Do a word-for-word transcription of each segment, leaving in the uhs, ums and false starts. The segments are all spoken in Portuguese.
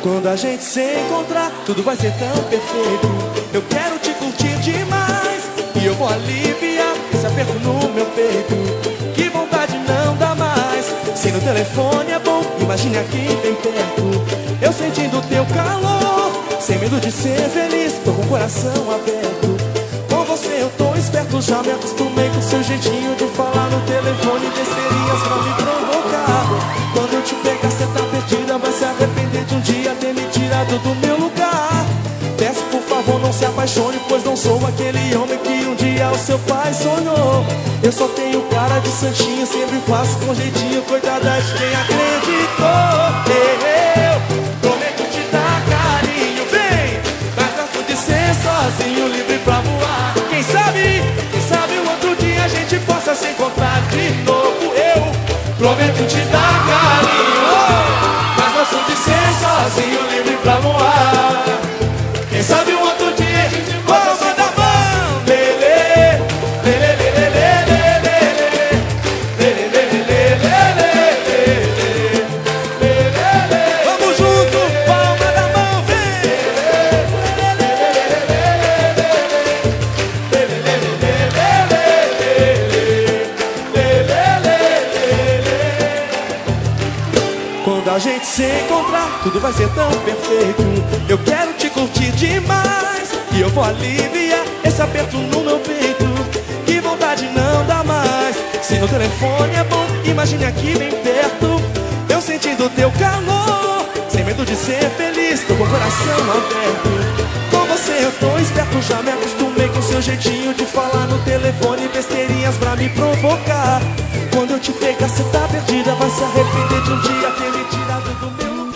Quando a gente se encontrar, tudo vai ser tão perfeito. Eu quero te curtir demais e eu vou aliviar esse aperto no meu peito. Que vontade não dá mais. Se no telefone é bom, imagine aqui bem perto. Eu sentindo teu calor, sem medo de ser feliz, tô com o coração aberto. Com você eu tô esperto, já me acostumei com seu jeitinho de falar no telefone, besteirinhas pra me provocar. Quando eu te pegar cê tá perdida, vai se arrepender de um dia ter me tirado do meu lugar. Peço por favor não se apaixone, pois não sou aquele homem que um dia o seu pai sonhou. Eu só tenho cara de santinho, sempre faço com jeitinho, coitada de quem acreditou. Eu prometo te dar carinho, vem, mas gosto de ser sozinho, livre pra voar. Quem sabe, quem sabe um outro dia a gente possa se encontrar de novo. Eu prometo te dar carinho, mas gosto de ser sozinho, livre pra voar. Quem sabe um outro dia a gente possa se encontrar. Lelê, lelê, lelê, lelê, lelê, lelê, lelê, lelê. Vamos junto, palma da mão, vem. Quando a gente se encontrar, tudo vai ser tão perfeito. Eu quero te curtir demais e eu vou aliviar esse aperto no meu peito. Que vontade não dá mais. Se no telefone é bom, imagine aqui bem perto. Eu sentindo teu calor, sem medo de ser feliz, tô com o coração aberto. Com você eu tô esperto, já me acostumei com seu jeitinho de falar no telefone, besteirinhas pra me provocar. Quando eu te pegar cê tá perdida, vai se arrepender de um dia ter me tirado do meu lugar.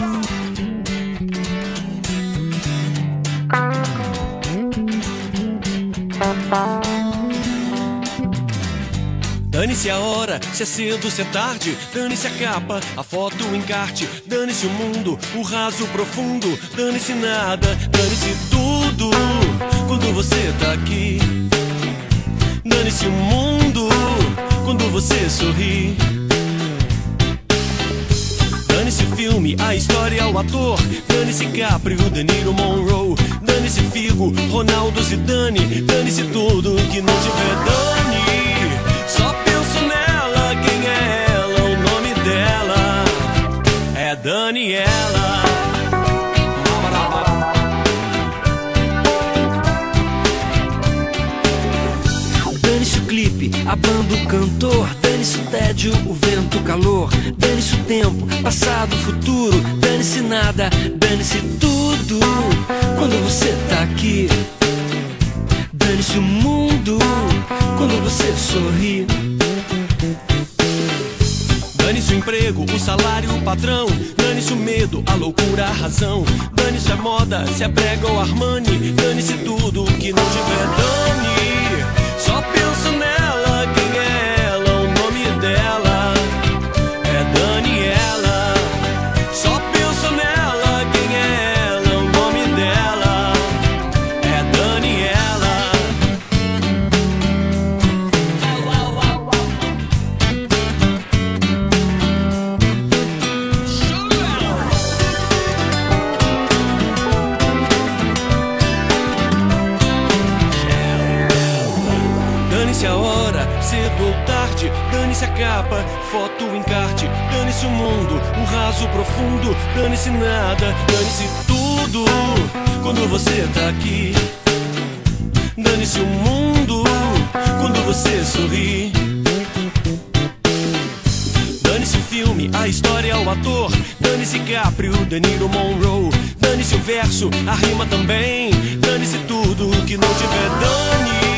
Dane-se a hora, se é cedo, se é tarde. Dane-se a capa, a foto, o encarte. Dane-se o mundo, o raso, o profundo. Dane-se nada, dane-se tudo quando você tá aqui. Dane-se o mundo quando você sorri. Dane-se o filme, a história, o ator. Dane-se Caprio, De Niro, Monroe. Dane-se Figo, Ronaldo, Zidane. Dane-se tudo que não tiver dane. Só penso nela, quem é ela, o nome dela é Daniela. Dane-se o clipe, a banda, o cantor. Dane-se o tédio, o vento, o calor. Dane-se o tempo, passado, futuro. Dane-se nada, dane-se tudo quando você tá aqui. Dane-se o mundo quando você sorri. Dane-se o emprego, o salário, o patrão. Dane-se o medo, a loucura, a razão. Dane-se a moda, se é prega ou Armani. Dane-se tudo que não tiver dane. Só penso nela, quem é ela, o nome dela é Daniela. Só penso nela, quem é ela, o nome dela é Daniela. Dane-se a hora, cedo ou tarde. Dane-se a capa, foto, o encarte. Dane-se o mundo, um raso profundo. Dane-se nada, dane-se tudo quando você tá aqui. Dane-se o mundo quando você sorri. Dane-se o filme, a história, o ator. Dane-se Caprio, De Niro, Monroe. Dane-se o verso, a rima também. Dane-se tudo que não tiver dane.